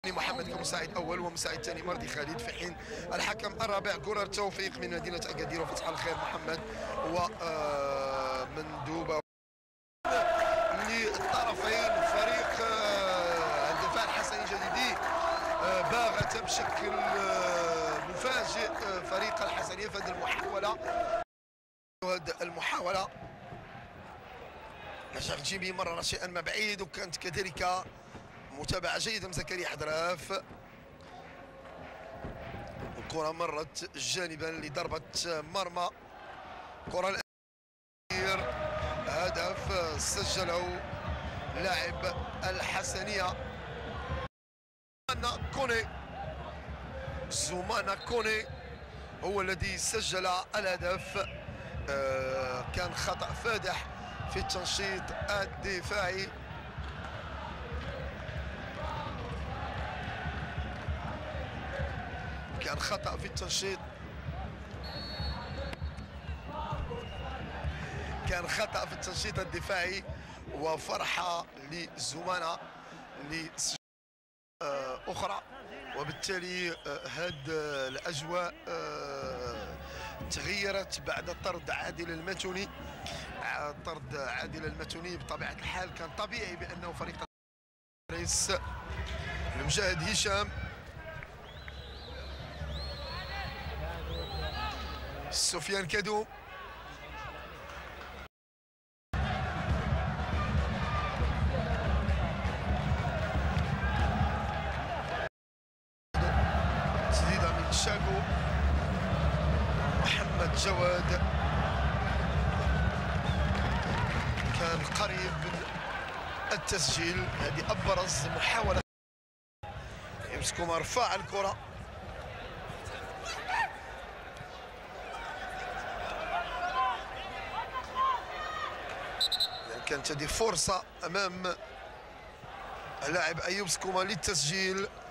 محمد كمساعد اول ومساعد ثاني مرضي خالد، في حين الحكم الرابع كرة توفيق من مدينه اكادير وفتح الخير محمد ومندوبه للطرفين. فريق الدفاع الحسني الجديدي باغت بشكل مفاجئ فريق الحسنيه في هذه المحاوله. نجاح جيمي مرر شيئا ما بعيد، وكانت كذلك متابعه جيده من زكريا حدراف. الكره مرت جانبا لضربه مرمى، كره الأخير هدف سجله لاعب الحسنيه زومانا كوني هو الذي سجل الهدف. كان خطأ فادح في التنشيط الدفاعي. كان خطأ في التنشيط، الدفاعي، وفرحة لزومانا أخرى. وبالتالي هذه الأجواء تغيرت بعد طرد عادل المتوني. بطبيعة الحال كان طبيعي بأنه فريق الرئيس المجاهد هشام سفيان كادو تسديدة من شاكو محمد جواد، كان قريب من التسجيل. هذه أبرز محاولة يمسكوا مرفع الكرة. كانت هذه فرصة أمام اللاعب أيوب سكوما للتسجيل.